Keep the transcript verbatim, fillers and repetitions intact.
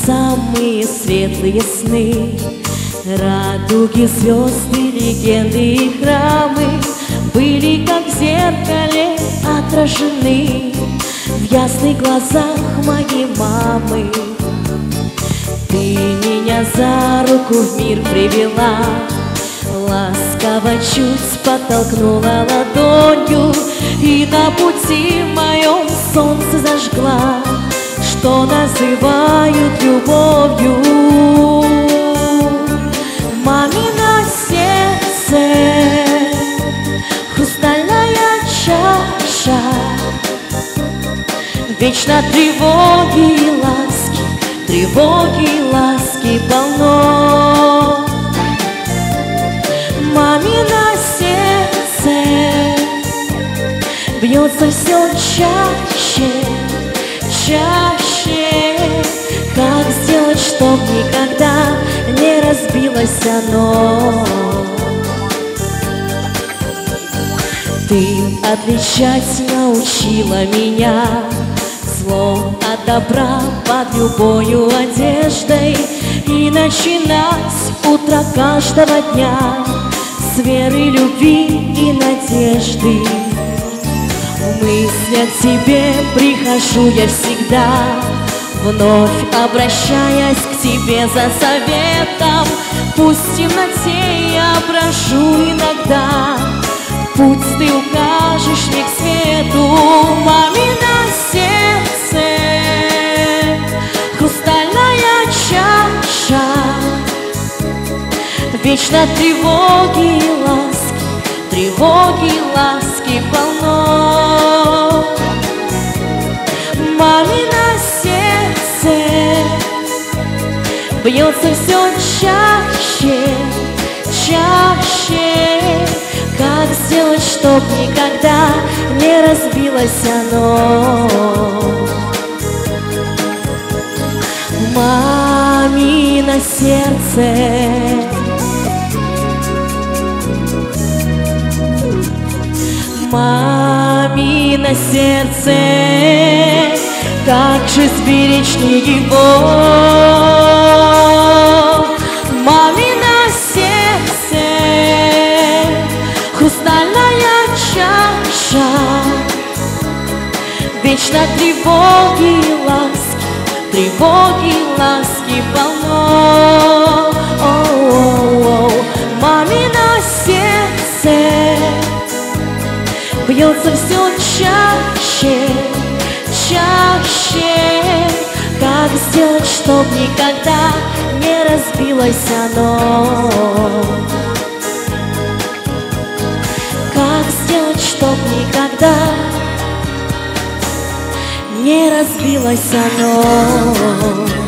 самые светлые сны. Радуги, звезды, легенды и храмы были как в зеркале отражены в ясных глазах моей мамы. Ты меня за руку в мир привела, ласково чуть подтолкнула ладонью и на пути моем солнце зажгла, что называют любовью. Мамино сердце, хрустальная чаша, вечно тревоги и ласки, тревоги и ласки полно. Мамино сердце бьется все чаще, чаще. Как сделать, чтоб никогда не разбилось оно? Ты отличать научила меня зло от добра под любою одеждой и начинать утро каждого дня с веры, любви и надежды. В мыслях к тебе прихожу я всегда, вновь обращаясь к тебе за советом. Пусть в темноте я прошу иногда, путь ты укажешь мне к свету. Мамино сердце, хрустальная чаша, вечно тревоги и ласки, тревоги и ласки полно. Мамино сердце бьется все чаще, чаще. Как сделать, чтоб никогда не разбилось оно? Мамино сердце, мамино сердце, как же сберечь мне его? Мамино сердце, хрустальная чаша, вечно тревоги и ласки, тревоги и ласки полно. О-о-о-о. Мамино сердце бьется все чаще, чаще. Как сделать, чтоб никогда не разбилось оно? Как сделать, чтоб никогда не разбилось оно?